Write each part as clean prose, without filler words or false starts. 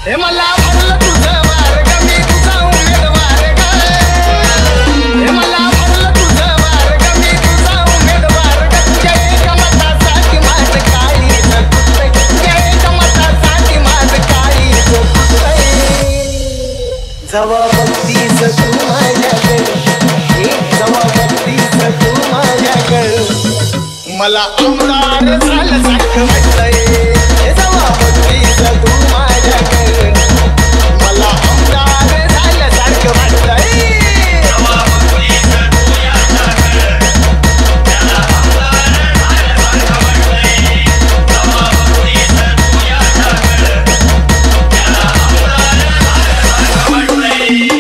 हे मला भरलं तुझं वार ग मी तुझा उमेदवार ग हे मला भरलं तुझं वार ग मी तुझा उमेदवार ग तुझ्या एका मतासाठी माझं काळीज तुटतंय तुझ्या एका मतासाठी माझं काळीज तुटतंय जवा बघतीस तू माझ्याकडे जवा बघतीस तू माझ्याकडे मला आमदार झालं सारखं वाटतंय जवा बघतीस तू माझ्याकडे मला आमदार झालं सारखं वाटतंय जवा बघतीस तू माझ्याकडे त्याला आमदार झालं सारखं वाटतंय जवा बघतीस तू माझ्याकडे त्याला आमदार झालं सारखं वाटतंय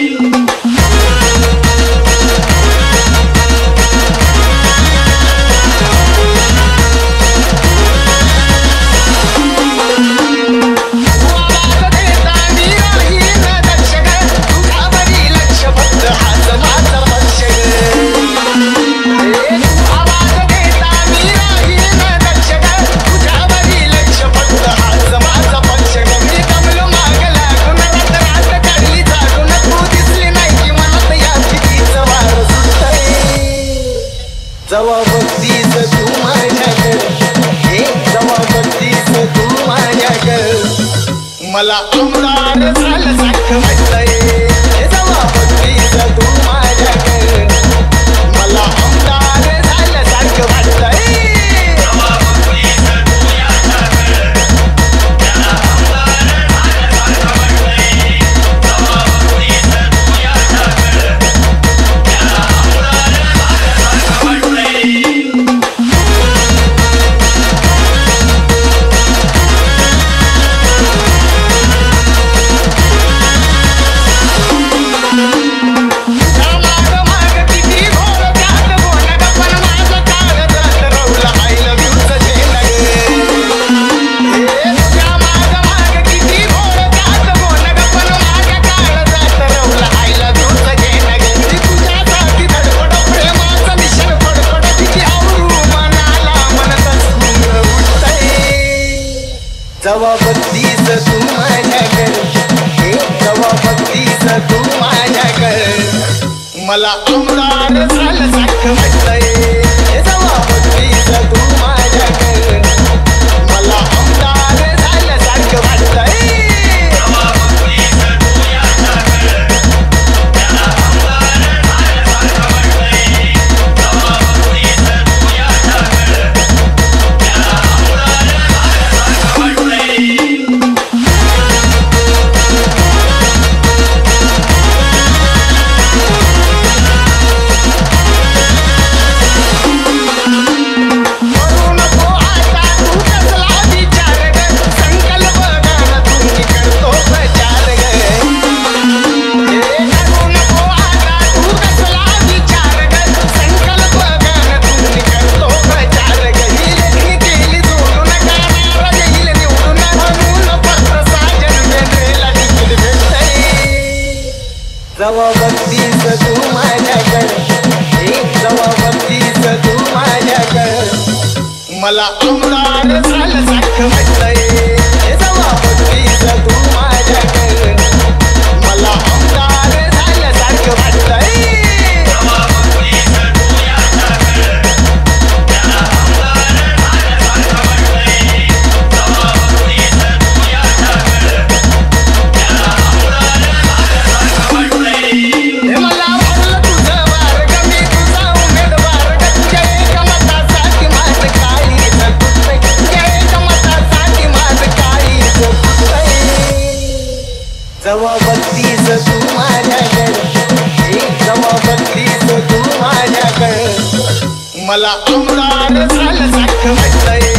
जवा बघतीस तू माझ्याकडे जवा बघतीस तू माझ्याकडे मला आमदार झालं सारखं वाटतंय जवा बघतीस तू माझ्याकडे मला आमदार झालं सारखं वाटतंय जवा बघतीस तू माझ्याकडे त्याला आमदार झालं सारखं वाटतंय जवा बघतीस तू माझ्याकडे त्याला आमदार झालं सारखं वाटतंय जवा बघतीस तू माझ्याकडे जवा बघतीस तू माझ्याकडे मला आमदार झालं सारखं वाटतंय जवा बघतीस तू माझ्याकडे मला आमदार झालं सारखं वाटतंय जवा बघतीस तू माझ्याकडे त्याला आमदार झालं सारखं वाटतंय जवा बघतीस तू माझ्याकडे त्याला आमदार झालं सारखं वाटतंय जवा बघतीस तू माझ्याकडे जवा बघतीस तू माझ्याकडे मला आमदार झालं सारखं वाटतंय जवा बघतीस तू माझ्याकडे मला आमदार झालं सारखं वाटतंय जवा बघतीस तू माझ्याकडे त्याला आमदार झालं सारखं वाटतंय जवा बघतीस तू माझ्याकडे त्याला आमदार झालं सारखं वाटतंय हे मला भरलं तुझं वार ग मी तुझा उमेदवार ग तुझ्या एका मतासाठी माझं काळीज तुटतंय तुझ्या एका मतासाठी माझं काळीज तुटतंय जवा बघतीस तू माझ्याकडे जवा बघतीस तू माझ्याकडे मला आमदार झालं सारखं वाटतंय